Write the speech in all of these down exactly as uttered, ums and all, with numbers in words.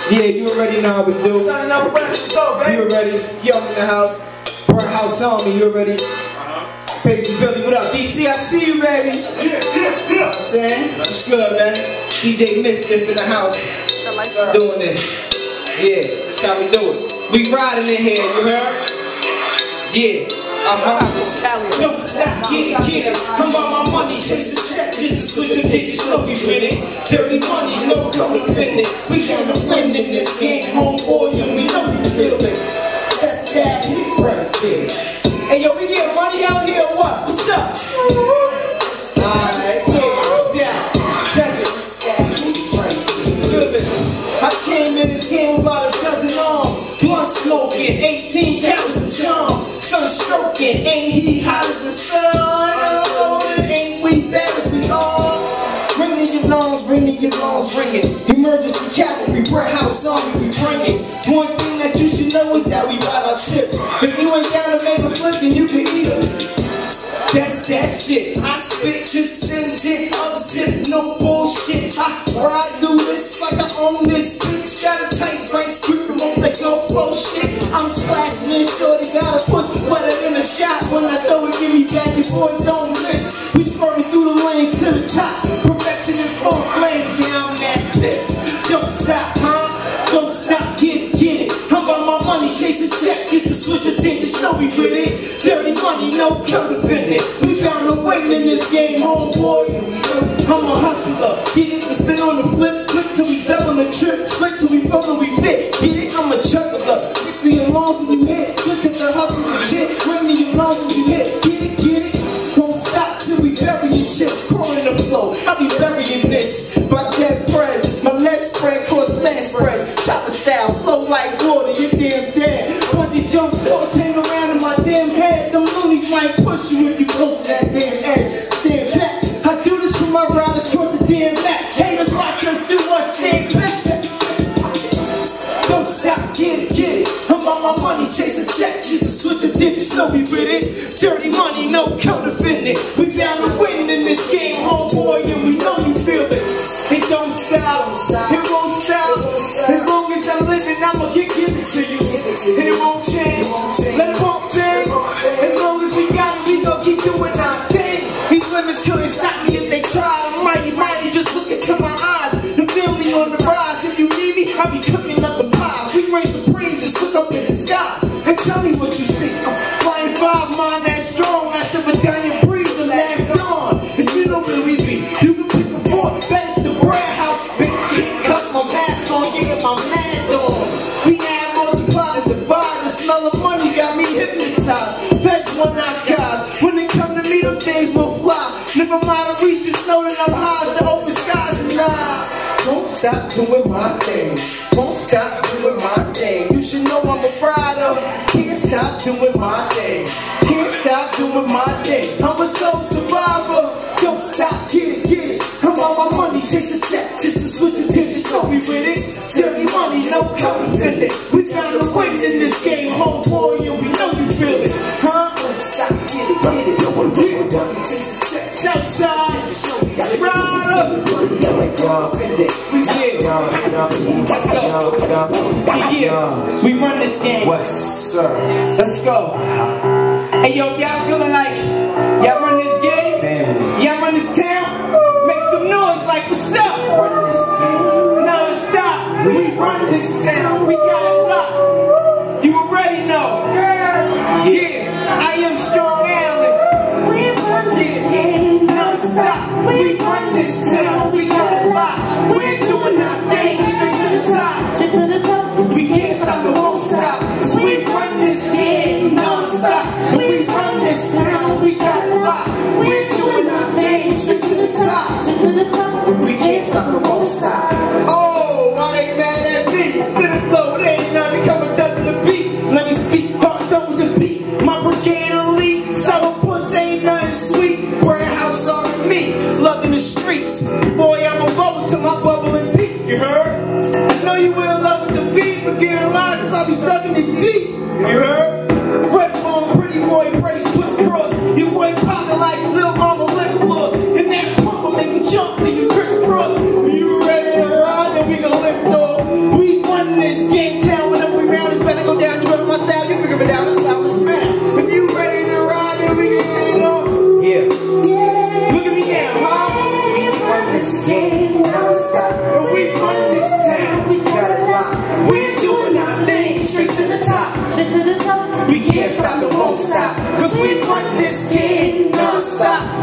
Yeah, you already know how we do. You already, Young in the house. Burnt House Army, you already. Baisley Billy, what up? D C, I see you, baby. Yeah, yeah, yeah. You know what I'm saying? It's good, man. D J Mischief in the house. Doing it. Yeah, that's how we do it. We riding in here, you heard? Yeah. Uh-huh. Don't stop, get it, get it. Come on, my money, chase the check, just to switch the digits, slowly with it. Dirty money, no co-defendant. We got to win in this game, homeboy, and we know we feel it. That's that hit right there. Hey, yo, we get money out here, or what? What's up? Alright, yeah, down. Check it. Feel this. I came in this game with about a dozen arms. Blunt smoking, eighteen counts of charm. Sun stroking, ain't he hot as the sun? Oh, ain't we bad as we are? Ringing your lungs, ringing your lungs, ringing. Emergency cavalry, warehouse army, we bringing. One thing that you should know is that we buy our chips. If you ain't down to make a flip, then you can eat them. That's that shit. I spit, just send it, up-zip, no bullshit. I ride through this like I own this bitch. Got a tight rice, grip, won't let go, flow shit. I'm splashing in shorty, got a push, wetter than a shot. When I throw it, give me back before it don't miss. We spurting through the lanes to the top. Perfection in full flames, yeah, I'm that tip. Don't stop, huh? Don't stop, get it, get it. I'm about my money, chase a check just to switch a digits, know we with it. Dirty money, no co-defendant. We found a win in this game, homeboy. I'm a hustler, get it, we spin on the flip, flip till we double the trip, split till we roll and we fit. Get it, I'm a juggler, quickly and long when you hit, switch up the hustle legit, bring me your lungs when you hit. Get it, get it, don't stop till we bury your chips, crawling the flow. I'll be burying this by dead press. My less spread cause less press. Chopper style, flow like water, you're damn dead. Bungee jump doors hang around in my damn head. Them loonies might push you if you close to that damn edge. Stand back. I do this for my riders across the damn map. Haters watch us do what? Stand back. Don't stop, get it, get it. I'm on my money, chase a check just to switch a digits, know we with it. Dirty money, no co-defendant. We bound to win in this game, homeboy, and we know you feel it. It don't stop, it won't stop. As long as I'm living, I'ma get given to you. And it won't change, let it won't bang. As long as we got it, we gon' keep doing our thing. These limits couldn't stop me if they tried. I'm mighty, mighty, just look into my eyes. The family on the rise, if you need me, I'll be cooking up a pie. We reign supreme, just look up in the sky and tell me what you see. I'm flying five, mind that strong, that's the medallion breeze, the last dawn. And you know where we be, you can pick a fort, best the warehouse, Baisley, cut my mask on, get my mad on. We add, multiply, and divide, the smell of money got me hypnotized. Feds one out guys, when they come to me, them things will fly. Never mind to reach, just know that I'm high as the open skies and nah. Don't stop doing my thing. Won't stop doing my thing. You should know I'm a rider. Can't stop doing my thing. Can't stop doing my thing. I'm a soul survivor. Don't stop, get it, get it. I'm on my money, chase a check just to switch the digits, know we with it. Dirty money, no co-defendant. We found a win in this game, homeboy, and we know you feel it. Huh? Don't stop, get it, get it. Yeah. Chase a check, Southside, rider. Let's go. Yeah, yeah. We run this game. Wess, sir. Let's go. Hey, yo, if y'all feeling like y'all run this game, family, y'all run this town, make some noise like what's up? Run this game. Non-stop. We run this town. We got it locked. You already know. Yeah, I am Strong Island. We run this game. Non-stop. We run this town. We got it locked. We're doing our thing straight to the top. Straight to the top. We can't stop and won't stop. Cause we run this game non-stop. We run this town. We got it locked. We're doing our thing straight to the top. Straight to the top. We can't stop and won't stop. Oh, why they mad at me? Spin the flow, it ain't nothing coming doesn't the beat. Let me speak, hard done with the beat. My brigade elite, sour puss ain't nothing sweet. Warehouse on me, love in the streets. Boy, I'm a bubble to my bubble and peak, you heard? I know you in love with the beat, but get in line cause I'll be thugging it deep, you heard? Red bone, pretty boy, brace, twist cross. Your boy poppin' like Lil Mama lip gloss. And that pump will make you jump, make you crisscross. You ready to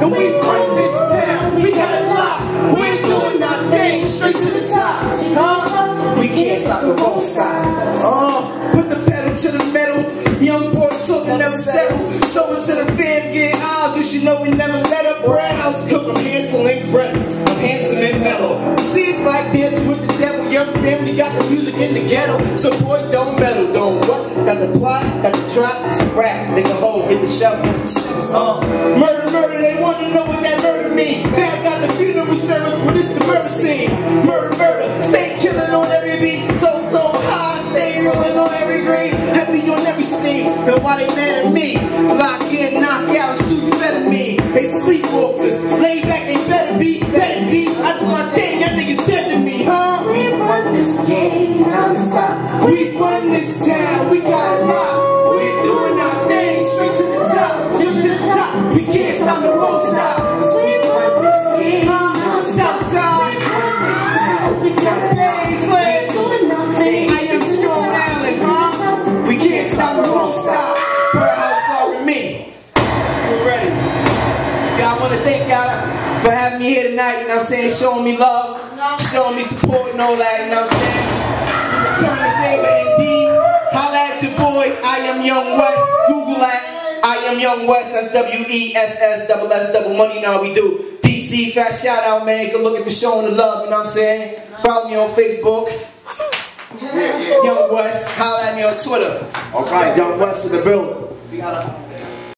and we run this town. We got it locked. We ain't doing our thing, straight to the top. Huh? We can't stop the won't stop. Uh, put the pedal to the metal. Young boy talking never settle. So into the fam getting eyes, you should know we never let up. Bread house cook, I'm handsome and bread. I'm handsome and mellow. See, it's like this with the devil. Young family got the music in the ghetto. So boy, don't meddle, don't what? Got the plot, got the drop, some rap. They can hold, get the shovels. Uh, murder, murder, they want to know what that murder means. Fam got the funeral service, but it's the murder scene. Murder, murder, stay killing on every beat. So, so high, stay rolling on every green. Heavy on every scene. And why they mad at me? Lock in, knock out, shoot better me. They sleepwalkers, lay back, they better be, better be. I do my thing, that nigga's dead to me, huh? We run this game non-stop. We run this town, we got it locked. We doing our thing, straight to the top, straight to the top. We can't stop, no won't stop. We run this game non-stop. Southside, We run this town. We got it Baisley, doing our thing. I am strong Island, huh? We can't stop, no won't stop. Per house all with me. We're ready. Y'all want to thank y'all for having me here tonight, you know what I'm saying? Showing me love, showing me support and all that, you know what I'm saying? Return the favor indeed. Holla at your boy, I am Young Wess. Google that. I am Young Wess. That's W E S S double S double money. Now we do. D C, fat shout out, man. Good looking for showing the love, you know what I'm saying? Follow me on Facebook. Yeah, yeah. Young Wess. Holla at me on Twitter. All right, Young Wess in the building. We got a